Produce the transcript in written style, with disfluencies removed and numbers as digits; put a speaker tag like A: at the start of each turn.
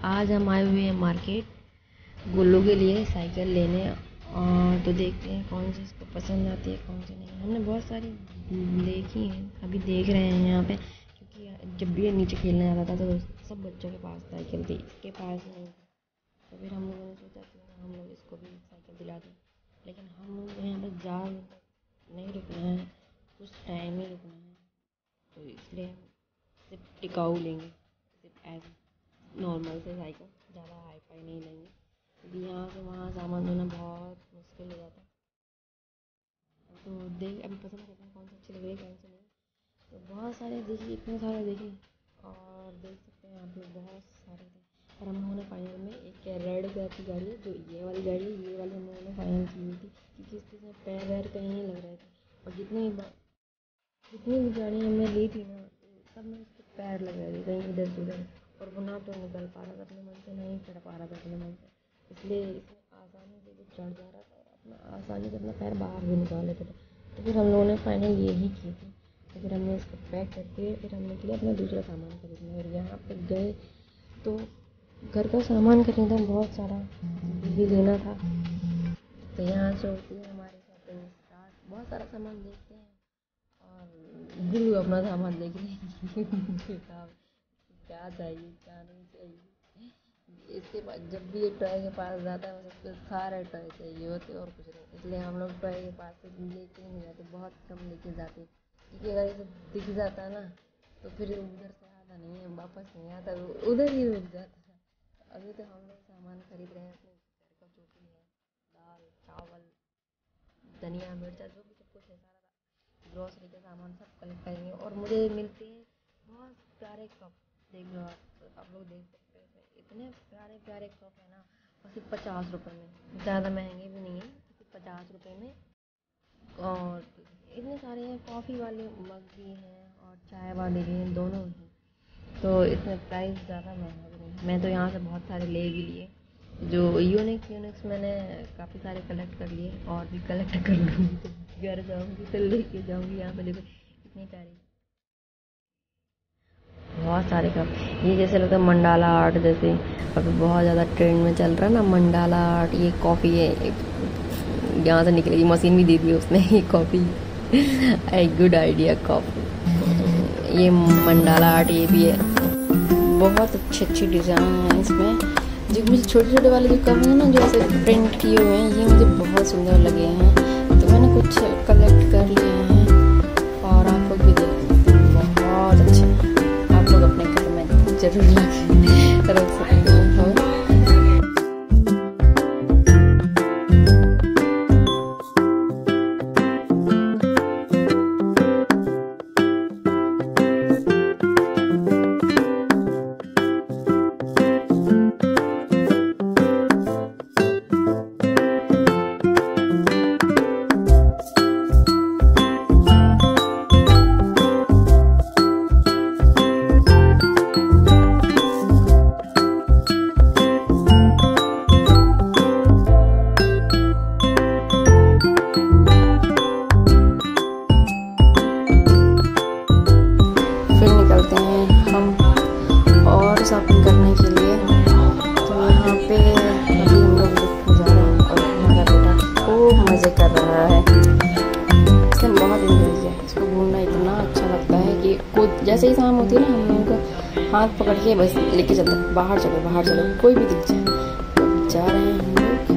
A: आज हम आए हुए हैं मार्केट गुल्लू के लिए साइकिल लेने। और तो देखते हैं कौन सी इसको पसंद आती है कौन सी नहीं। हमने बहुत सारी देखी हैं, अभी देख रहे हैं यहाँ पे, क्योंकि जब भी ये नीचे खेलने जाता था तो सब बच्चों के पास साइकिल थी, इसके पास नहीं। तो फिर हम लोगों ने सोचा कि हम लोग इसको भी साइकिल दिला दें, लेकिन हम लोग यहाँ पर ज़्यादा नहीं रुकना है, कुछ टाइम ही रुकना है। तो इसलिए हम सिर्फ टिकाऊ लेंगे, सिर्फ एज नॉर्मल से साइकिल, ज़्यादा हाई फाई नहीं लेंगे, क्योंकि यहाँ से वहाँ सामान ढोना बहुत मुश्किल हो जाता है। तो देख अभी पसंद करते हैं कौन सी अच्छी लग रही है कौन सी नहीं। तो बहुत सारे देखिए, इतने सारे देखिए, और देख सकते हैं आप लोग बहुत सारे थे। और हम लोगों ने फाइनल में एक रेड कलर की गाड़ी है, जो ये वाली गाड़ी है, ये वाली हम लोगों ने फाइनल की हुई थी, क्योंकि इसके पैर वैर कहीं नहीं लग रहे थे। और जितनी भी गाड़ी हमने ली थी ना, सब में उसके पैर लग रहे थे कहीं इधर से उधर, और वो ना तो निकल पा रहा था अपने मन से, नहीं चढ़ पा रहा था अपने मन से। इसलिए इसमें आसानी से वो चढ़ जा रहा था और अपना आसानी से अपना पैर बाहर भी निकाल लेते थे। तो फिर हम लोगों ने फाइनल यही की थी। तो फिर हमने इसको पैक करके फिर हम निकले अपना दूसरा सामान खरीदने। और यहाँ पर गए तो घर का सामान खरीदा, बहुत सारा भी लेना था। तो यहाँ से होती है हमारी शॉपिंग स्टार्ट। बहुत सारा सामान देखते हैं और गुल्लू अपना सामान देख रहे हैं क्या चाहिए क्या नहीं चाहिए। इसके बाद जब भी ये टॉय के पास जाता है उसको सारे टॉय चाहिए होते और कुछ नहीं। इसलिए हम लोग टॉय के पास से लेके नहीं जाते, बहुत कम लेके जाते, क्योंकि अगर ये सब दिख जाता है ना तो फिर उधर से आता नहीं है, वापस नहीं आता, उधर ही रुक जाता है। अभी तो हम लोग सामान खरीद रहे हैं अपने घर का, जो भी है दाल चावल धनिया मिर्चा जो भी सब कुछ है, सारा ग्रॉसरी का सामान सब कलेक्ट करेंगे। और मुझे मिलते हैं बहुत प्यारे कप, देख लो आप लोग देख सकते हैं, इतने प्यारे प्यारे कप है ना, और सिर्फ 50 रुपये में, ज़्यादा महंगे भी नहीं है, सिर्फ 50 रुपये में। और इतने सारे हैं, कॉफ़ी वाले मग भी हैं और चाय वाले भी हैं, दोनों हैं। तो इसमें प्राइस ज़्यादा महंगा भी नहीं। मैं तो यहाँ से बहुत सारे ले भी लिए, जो यूनिक्स मैंने काफ़ी सारे कलेक्ट कर लिए, और भी कलेक्ट कर लूँगी तो घर जाऊँगी तो लेके जाऊँगी। यहाँ पे देखो इतनी प्यारी बहुत सारे कप, ये जैसे लगता है मंडाला आर्ट, जैसे अभी बहुत ज़्यादा ट्रेंड में चल रहा है ना मंडाला आर्ट। ये कॉफ़ी है, यहाँ से निकलेगी मशीन भी दे दी उसने, ये कॉफ़ी एक गुड आइडिया कॉफ़ी। ये मंडाला आर्ट ये भी है, बहुत अच्छी डिज़ाइन है इसमें। जो मुझे छोटे वाले जो कप हैं ना, जो ऐसे प्रिंट किए हुए हैं, ये मुझे बहुत सुंदर लगे हैं, तो मैंने कुछ कलेक्ट कर लिए हैं और आप लोग भी देख सकते हैं, बहुत अच्छे। आप लोग अपने घर में जरूर रख सकते हैं। शॉपिंग करने के लिए। तो यहाँ पे अभी हम लोग देखने जा रहे हैं और हमारा बेटा खूब मज़े कर रहा है, इसने बहुत इंजॉय किया। इसको घूमना इतना अच्छा लगता है कि कोई जैसे ही शाम होती है ना, हम लोगों का हाथ पकड़ के बस लेके चलते हैं, बाहर चलो कोई भी दिख जाए। तो जा रहे हैं हम लोग